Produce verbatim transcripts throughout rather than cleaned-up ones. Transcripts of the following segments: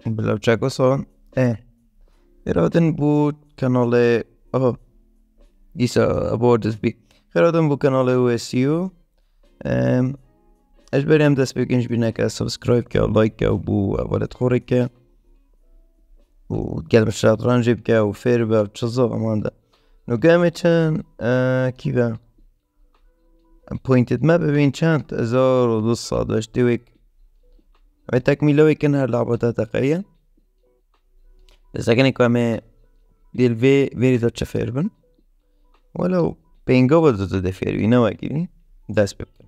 Bilo čego so? E, Heraden bu kanalı aha disa abordas bi. Heraden bu kanalı U S U. Ehm اجبریم دست بگنج بینه که سبسکرایب که لایک که و بو ولد خوری که و قلب الشطرنج بکه و فیر به و چزا امان ده نو گامه چند کی به پوینتد ما ببین چند هزار و دوصد و اشتویک و تکمیلوی کن هر لعبه تقریبا بس اگه نکوامه دیل وی ویری دا چه فیر بن ولو بینگا بودو دا فیر بی نو اگه دست بکن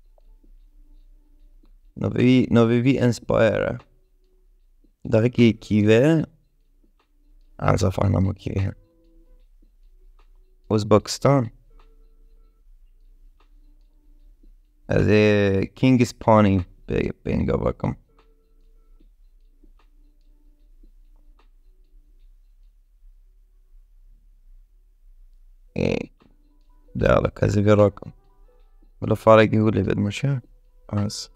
نو بی نو بی انسپایر داره که کیوه عرض فهمم کیوه ازبکستان از کینگ اسپانی بینگا بکم ده على كذا في رقم ولا فارق يقول لي بعد مشى بس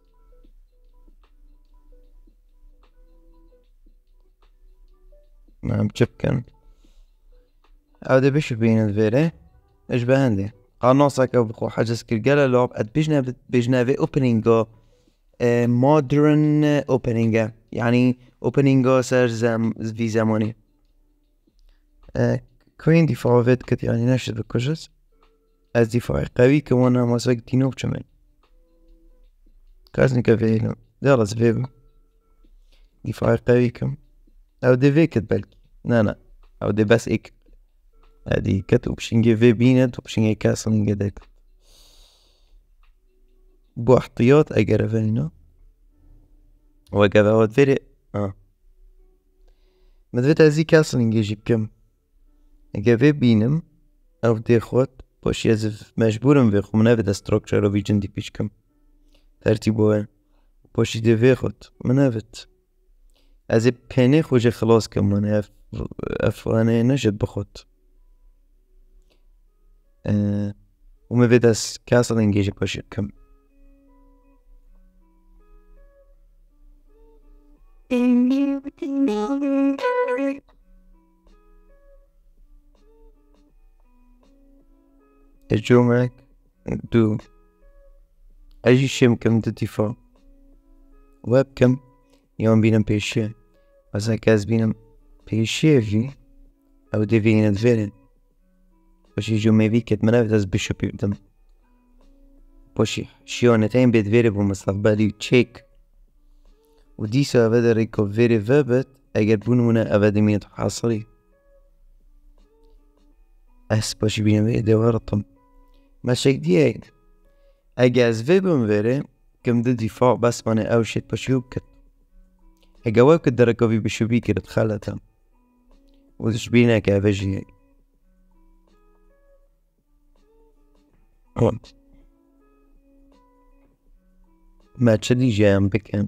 نعم تشبكن هذا بيش بين الفيري ايش بهندي قناصك بخو حاجز كرجالة لعب اد بيجنا بيجنا في اوبنينجو مودرن اوبنينجو يعني اوبنينجو سر زم في زماني كوين دفاع فيت كت يعني نشد بكجز از دفاع قوي كوانا مساك دينو بشمن كازني كفيلو درس فيبو دفاع قوي كم او دي فيكت بلكي لا لا او دي بس اك هادي كت وبشنجي في بينت وبشنجي كاسل قدك بو احتياط اجر فينو وقذا ود فيري اه مدفت ازي كاسل نجيب كم اجا في بينم او دي خوت باش يزف مجبورم في خو منافد استركتشر او في جندي بيش كم ترتيبوه باش دي في خوت منافد از پنی خوش خلاص کم من اف افغانه نشد بخوت اه و مفید از کاسل انگیج باشید کم اجومك دو اجي شم كم دفاع واب كم يوم بينم بيشي مثلا كاز بينم بيشي في او دي فين الفيرن باش يجو ميبي كت منافد از بشو بيبدم باشي شيونتين بيت فيري بمستقبلي تشيك وديسا افادا ريكو فيري فابت اگر بونونا افادا مين تحاصري اس باشي بينم فيري دي ورطم ما شك دي اين اجاز فيبم فيري كم دي دفاع بس مانا او شيت باشي وكت هجواب كدركو في بشوبي كده تخلتها وتشبينا كافجي ما تشدي جام بكن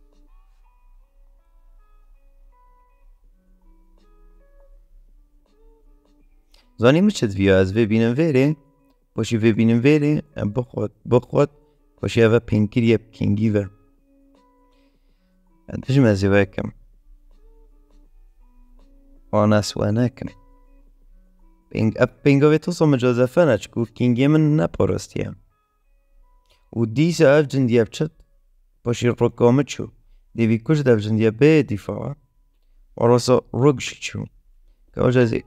زاني مشت فيو از في بينم فيري باشي في بينم فيري بخوت بخوت باشي افا بينكريا بكينجيفر انتش ما زواكم وانا سواناكم بينج اب بينجو بيتوصل مجازفانا تشكوف كينجي من نابورستيا وديسا افجن دياب تشت باشي الرقامتشو دي بيكوش دافجن دياب بي دفاع ورسا رقشتشو كوجازي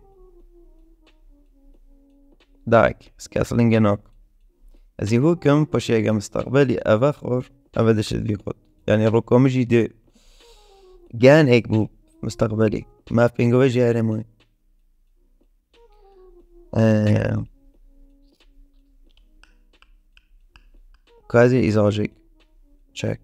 داك سكاسلينجنوك ازي هو كم باشي ايجا مستقبلي افاخور افادش دي خود يعني الرقامجي دي جان هيك بو مستقبلي ما في بينجو بيجي هرموي آه. كازي إزاجيك تشيك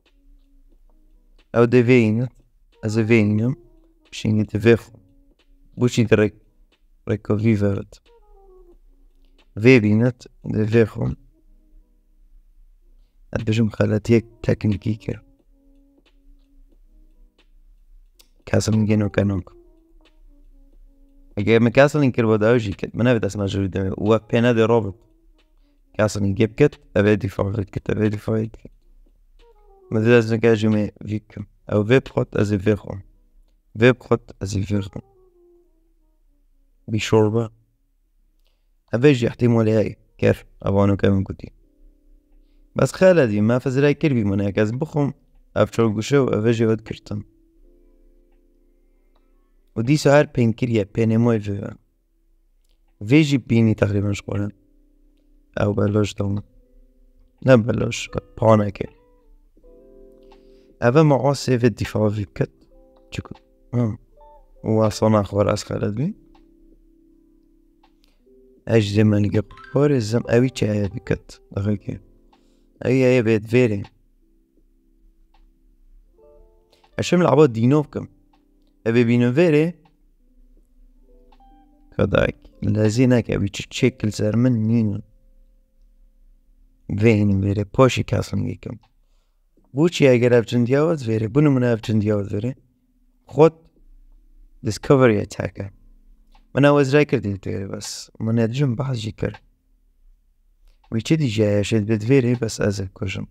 او دي فين از فين بشيني تفيخو بوشي تريك ريكو فيفرت في بينت دي فيخو ادبجم خلاتيك تكنيكيكر كاسل نجينو كانوك اگه مكاسل نكر بداوجي كت منافد اسمع جودة و بينا دي روبوت كاسل نجيب كت ابي دفاع كت ابي دفاع كت ما لازم كاجمي فيكم او في بخوت از في خو في بخوت از في خو بشوربة افيجي احتمالي هاي كيف ابانو كم قدي بس خالدي ما فزراي كربي مناك از بخم افشل قشو افيجي ود كرتم ودي سهر بين كريا بين موي في فيجي بيني تقريبا شقولا او بلوش دوم لا بلوش بانا كي افا معاصي في الدفاع في بكت شكو اه وصنع خور از خالدي اج زمان قبور الزم اوي چايا بكت دخلكي اي اي بيت فيري اشم العباد دينوفكم ابي بينو فيري كداك لازينك ابي تشيكل زر من نينو فين فيري بوشي كاسم جيكم بوشي اگر افجن دياوت فيري بنو من افجن دياوت فيري خود ديسكفري اتاكا من اوز رايكر دي فيري بس من ادجم بحث جيكر ويچه دي جايا شد بيت فيري بس ازل كوشم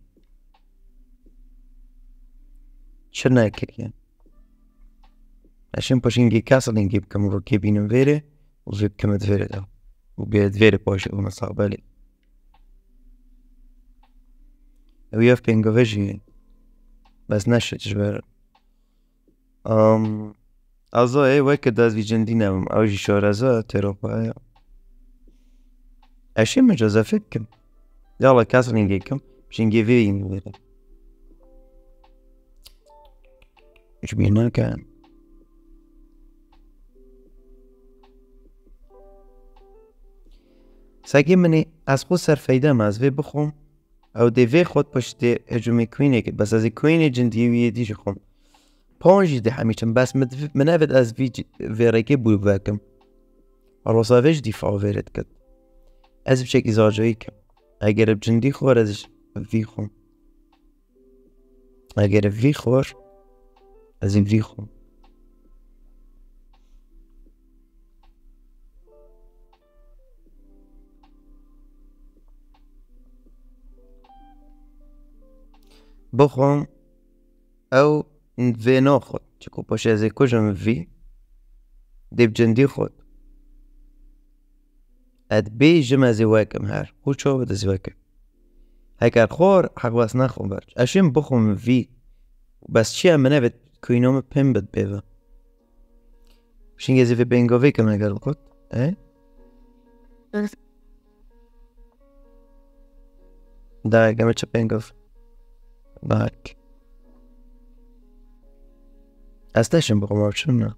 شرنا كيكيان عشان باشين جي كاسل نجيب كم روكي بينو فيري وجيب كم فيري ده وبيت فيري باشي ومستقبلي وياف بينغو فيجي بس نشت جبر ام ازا اي وك داز في جندينا اوجي شورازا تروبا اشي مجازا فكم يلا كاسل نجيكم باشين جي فيري فيري ايش بينا كان ساقي مني از خود سر فايدة ما از في بخوم او دي في خود باش دي هجومي كويني كد بس از كويني جنديوية ديش خوم بانجي دي حميشن بس من افد از في في ريكي بول باكم الوصا فيش دفاع فيرت كد از بشك ازاجوي كم اگر بجندي خور از في خوم اگر في خور از في خوم بخوم او في ناخد تكو باش از كوجم في دي بجندي خود اد بي جمع زواكم هار هو شو بدا زواكم هيك الخور حق واس ناخو برج اشين بخوم في بس شي امنا بت كوينوم بين بد بيفا شين جزي في بينغو في كما قال قلت ايه دا قامت بينغو باك استشن بخوم ابشنا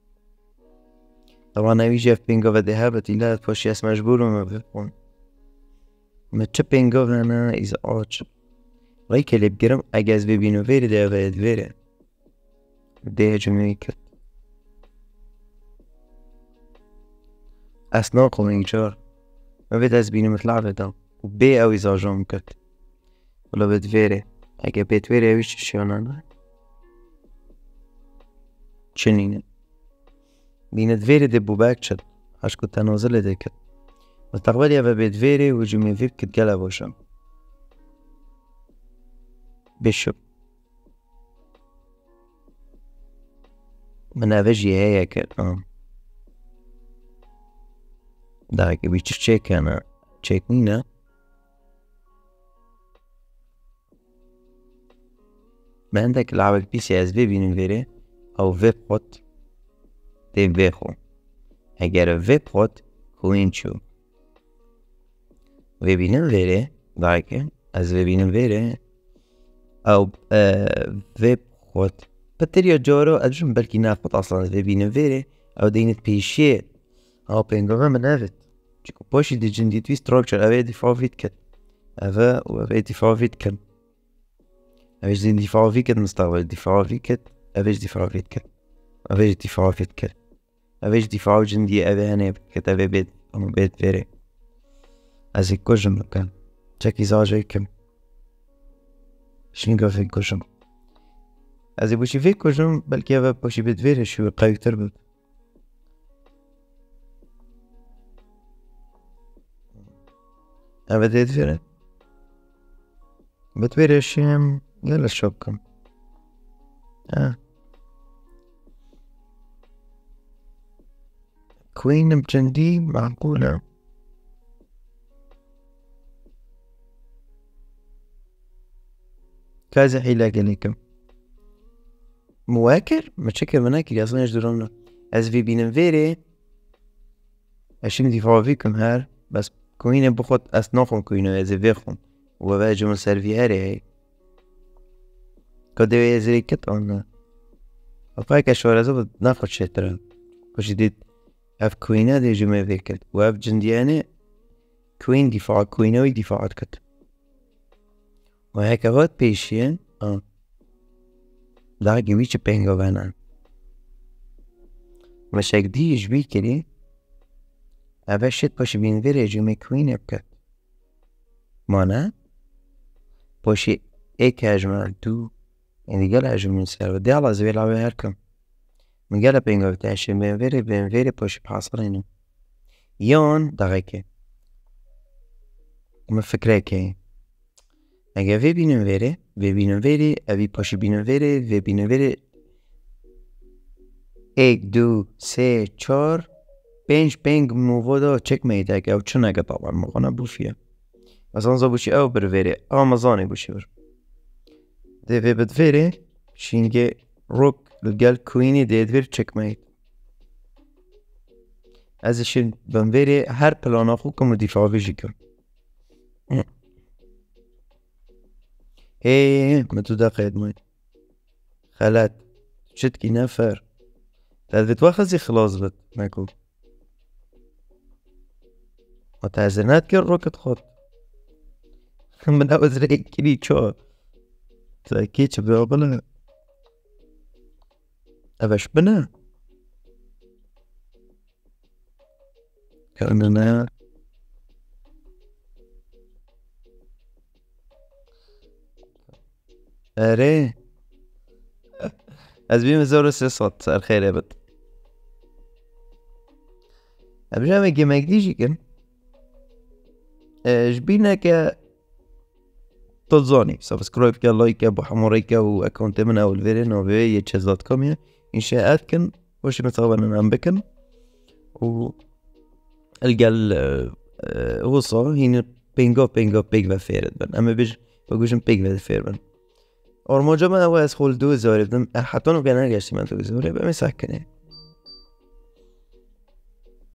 طبعا اويجي في بينغو في دهابتي لا تفوشي اس مجبور وما بيقون ما تشبينغو انا اذا اوتش ريك اللي بقرم اجاز بيبينو فيري ده فيد فيري ده جميك اسناقو من جار ما بيت از بينو مثل عبدا وبي او اذا جام كت ولا بيت فيري اجا بيت فيري اويش شيانا چنينه بينت فيري دي بوباكشت عش كنت نازل ديكت مستقبلي ابا بيت فيري وجمي فيك كت قلب وشم بيشوب من افجي هيك اه داك بيتش تشيك انا تشيك نينا ما عندك لعبة بي سي اس بي بين فيري او في بوت دي فيخو اگر في بوت كوينشو في بين فيري داك از في بين فيري او في بوت بطريقة جورو ادجم بلكي نافط اصلا في بين فيري او دينت بيشي او بينغو من افت تشيكو بوشي دي جندي توي ستروكشر افي دفاع فيت كت افا وافي دفاع فيت كت افيش دي دفاع فيت كت مستقبل دفاع فيت كت افيش دفاع فيت كت افيش دفاع فيت كت افيش دفاع جندي افي هني كت افي بيت ام بيت فيري ازي كوجم كان تشاكي زاجي كم شنيقا في كوجم ازي بوشي في كوجم بلكي افا بوشي بيت فيري شو قايو تربط افا ديت فيري بيت فيري شيم يلا شوكم اه كوين بجندي معقولة. كذا حيلة عليكم مواكر متشكر منك اللي اصلا يجدرون از في بينن فيري اشم دفاع فيكم هار بس كوين بخط اسناخم كوين از فيخم وواجه من سيرفياري هاي كده يزري كتان أفاك أشوار زبط ناخد شترا وش جديد اف كوينة دي جمع فيكت واف جنديانة كوين دفاع كوينة ودفاعات كت وهيك هاد بيشين اه دا جويش بينغو بانان مش هيك دي جبي كده اف شت باش بين فيري جمع كوينة بكت مانا باشي ايك هجمع دو يعني قال هجم من سير ودي على زويل عوي هركم من قال بينغو بتاعش بين فيري بين فيري باش بحاصرينه يون دقيقة ما فكرك اگه وی بینم وره وی بینم وره اوی پاشی بینم وره وی بینم وره یک دو سه چار پنج پنج مووادا چک میده اگه او چون اگه طبعا مغانا بوفیه مثلا زا بوشی او بر وره او مزاني بوشي بر ده وی بد وره شینگه روک لگل کوینی دید ور چک مید ازشین بم وره هر پلانا خو کم دفاع ویجی کم ايه ما تدقيت ماي خلات شتكي نفر تاد بتواخذي خلاص بت ماكو وتعزنات كل روكت خط من أوز ريك كلي شو تأكيد شبه بلا أبش بنا كأننا أري أزبي مزور السيصات صار خير يا بت أبجا ميجي ميجدي جيكن جبينا ك تلزاني سبسكرايب كا لايك ابو حموريكا واكونت من اول فيرين وبي يتشز دوت كوم يا انشاءات كن وش نتغبن نعم بكن و القال هو صار هنا بينغو بينغو بيغ فيرد بن اما بيج بقولشم بيغ فيرد اور موجا ما هو اسخول دو زاري بدم حتى نو كان نرجع سيمان تو زاري بقى مسكنه